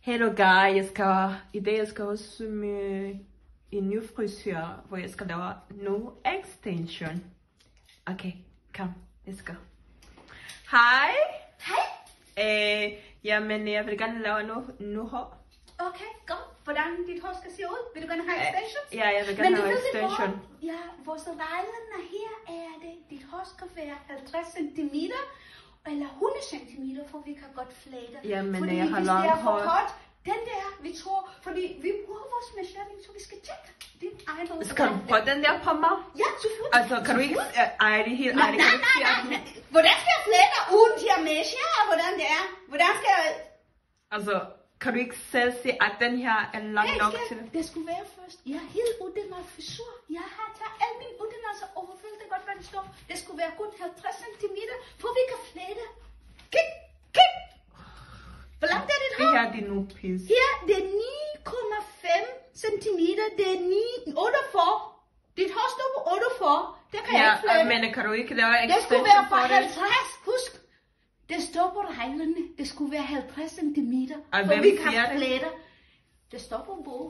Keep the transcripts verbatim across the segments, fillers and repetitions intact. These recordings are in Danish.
Hello guys, jeg skal, i dag jeg skal også med en ny frisør, hvor jeg skal lave no extension. Okay, kom, let's go. Hej. Hej. Øh, jamen, jeg vil gerne lave nu, nu hår. Okay, godt. Hvordan dit hår skal se ud? Vil du gerne have extensions? Ja, jeg vil gerne have extension. Hvor, ja, vores regler her er det, dit hår skal være halvtreds centimeter eller hundrede centimeter, for vi kan godt flæde. Jamen, fordi jeg har hvis langt det er for hår. kort, den der, vi tror, fordi vi bruger vores measurement, så vi skal tjekke din egen hår. Skal du prøve den der på mig? Ja, selvfølgelig. Altså, kan du ikke eje det helt? Nej, nej, nej, nej. Hvordan skal jeg flæde uden til at measure, hvordan det er? Hvordan skal jeg... Altså, kan du ikke selv se, at den her er lang hey, nok skal... til det? Det skulle være først. Jeg er helt uddannet frisur. Jeg har taget alle mine uddannelser og følte det godt, hvad det står. Det skulle være kun halvtreds centimeter, for vi kan flæde. Kig, kig. Hvor langt er dit hår? Det her det er nu pis. Her, det er ni komma fem centimeter. Det er ni komma otteogfyrre. Dit hår står på otteogfyrre. Det kan ja, jeg ikke flæde. men kan du ikke lave extension? Det skulle være for halvtreds. Husk. Det står på reglerne. Det skulle være halvtreds centimeter. For vi kan flæde. Det står på bogen.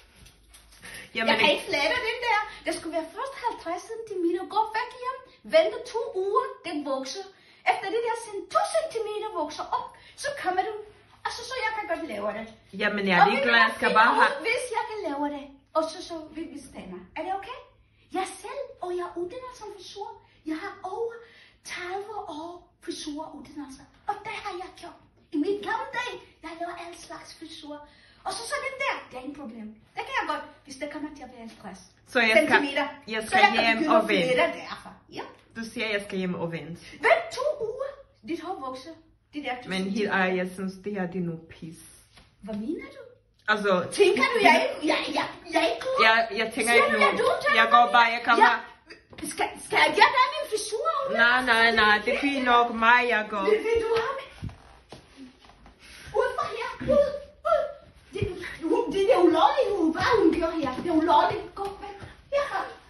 Jamen, jeg kan ikke flæde den der. Det skulle være først halvtreds centimeter. Gå væk hjem. Vente to uger. Den vokser. Efter det der to centimeter vokser op, så kommer du. Og så så jeg kan godt lave det. Jamen jeg er lige glad, jeg skal bare have... Hvis jeg kan lave det. Og så så vil vi stemme. Er det okay? Jeg selv, og jeg er uddannet som frisur. Jeg har over tredive år frisuruddannelse. Og det har jeg gjort. I min gamle dag, jeg laver alle slags frisur. Og så så den der, det er ingen problem. Det kan jeg godt, hvis det kommer til at være halvtreds så jeg centimeter. Skal, jeg skal så jeg hjem kan og vente. Derfor. Ja. Du siger, jeg skal hjem og vente. Vent to uger. Dit hår vokser. Det der, men helt ærligt, jeg synes, det her det er nu pis. Hvad mener du? Altså... Tænker du, jeg er ikke... Jeg, jeg, jeg er ikke jeg, jeg tænker siger ikke du, nu. Jeg, du, jeg går bare, jeg kommer... Ja. Skal, skal jeg gøre dig min frisur? Nej, nej, nej. Det er fint nok mig, jeg går. Vil, vil du have med? Ud fra her. Ud. Ud. Det, det, det er ulovligt, hvad hun gør her. Det er ulovligt. Gå væk. Ja.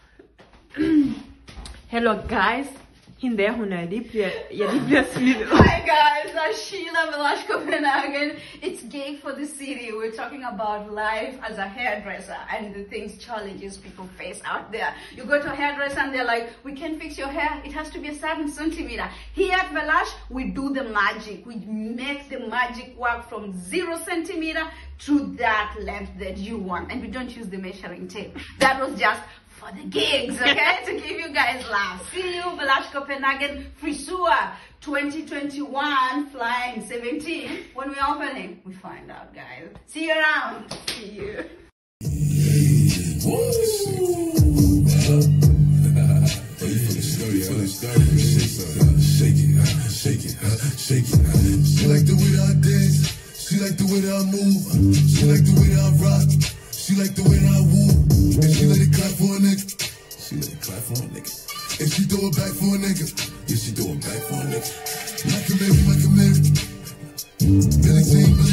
Hello guys. Hende der, hun er lige bliver, jeg lige bliver smidt. Hi guys, I'm Sheila Natasha Copenhagen. It's Gig for the City. We're talking about life as a hairdresser and the things, challenges people face out there. You go to a hairdresser and they're like, we can't fix your hair. It has to be a certain centimeter. Here at Velash, we do the magic. We make the magic work from zero centimeter to that length that you want. And we don't use the measuring tape. That was just for the gigs, okay? To give you guys laughs. See you, Velash Copenhagen Frisur twenty twenty-one, flying seventeen. When we're opening, we find out, guys. See you around. See you. She like the way that I dance. She like the way that I move. She like the way that I rock. She like the way that I woo. And she let it clap for a nigga. She let it clap for a nigga. And she throw it back for a nigga. Yeah, she throw it back for a nigga. Like a Mary, like a Mary. Billy Jean,